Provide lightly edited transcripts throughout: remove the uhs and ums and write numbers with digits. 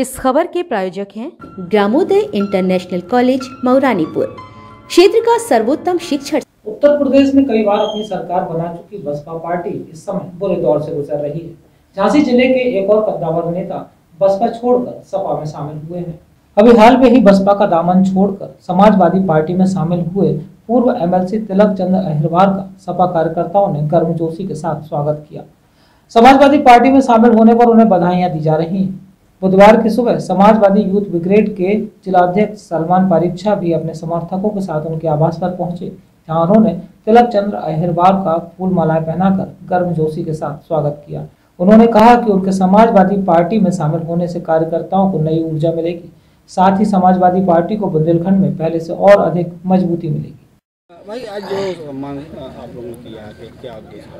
इस खबर के प्रायोजक हैं ग्रामोदय इंटरनेशनल कॉलेज मौरानीपुर, क्षेत्र का सर्वोत्तम शिक्षण। उत्तर प्रदेश में कई बार अपनी सरकार बना चुकी बसपा पार्टी इस समय बुरे दौर से गुजर रही है। झांसी जिले के एक और कद्दावर नेता बसपा छोड़कर सपा में शामिल हुए हैं। अभी हाल में ही बसपा का दामन छोड़कर समाजवादी पार्टी में शामिल हुए पूर्व एमएलसी तिलक चंद अहिरवार का सपा कार्यकर्ताओं ने गर्मजोशी के साथ स्वागत किया। समाजवादी पार्टी में शामिल होने पर उन्हें बधाइयां दी जा रही हैं। बुधवार की सुबह समाजवादी यूथ ब्रिगेड के जिलाध्यक्ष सलमान परीक्षा भी अपने समर्थकों के साथ उनके आवास पर पहुंचे, जहां उन्होंने तिलक चंद्र अहिरवार का फूल मालाएं पहनाकर गर्मजोशी के साथ स्वागत किया। उन्होंने कहा कि उनके समाजवादी पार्टी में शामिल होने से कार्यकर्ताओं को नई ऊर्जा मिलेगी, साथ ही समाजवादी पार्टी को बुंदेलखंड में पहले से और अधिक मजबूती मिलेगी। भाई आज जो मांग आप लोगों ने किया है, क्या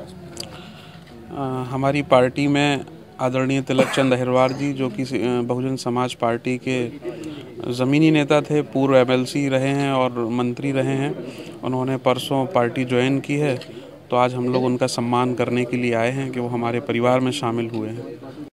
हमारी पार्टी में आदरणीय तिलक चंद अहिरवार जी, जो कि बहुजन समाज पार्टी के ज़मीनी नेता थे, पूर्व एमएलसी रहे हैं और मंत्री रहे हैं, उन्होंने परसों पार्टी ज्वाइन की है। तो आज हम लोग उनका सम्मान करने के लिए आए हैं कि वो हमारे परिवार में शामिल हुए हैं।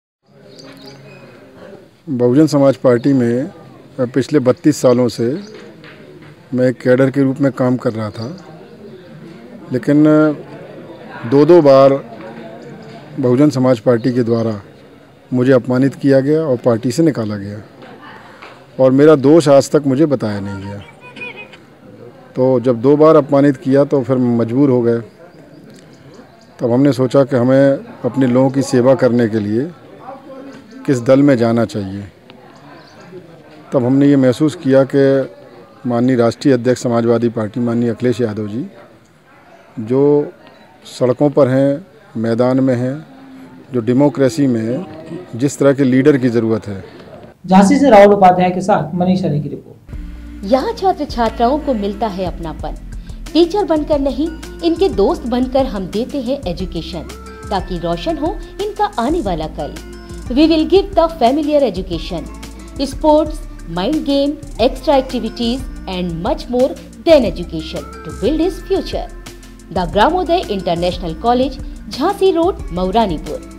बहुजन समाज पार्टी में पिछले 32 सालों से मैं एक कैडर के रूप में काम कर रहा था, लेकिन दो बार बहुजन समाज पार्टी के द्वारा मुझे अपमानित किया गया और पार्टी से निकाला गया और मेरा दोष आज तक मुझे बताया नहीं गया। तो जब 2 बार अपमानित किया तो फिर मजबूर हो गए। तब हमने सोचा कि हमें अपने लोगों की सेवा करने के लिए किस दल में जाना चाहिए। तब हमने ये महसूस किया कि माननीय राष्ट्रीय अध्यक्ष समाजवादी पार्टी माननीय अखिलेश यादव जी, जो सड़कों पर हैं, मैदान में हैं, जो डेमोक्रेसी में जिस तरह के लीडर की ज़रूरत है। झांसी से राहुल उपाध्याय के साथ मनीष अली की रिपोर्ट। यहाँ छात्र छात्राओं को मिलता है अपनापन। टीचर बनकर नहीं, इनके दोस्त बनकर हम देते हैं एजुकेशन, ताकि रोशन हो इनका आने वाला कल। We will give the familiar education, sports, mind game, extra activities and much more than education to build his future. The Gramodaya international college, Jhansi road, Mauranipur.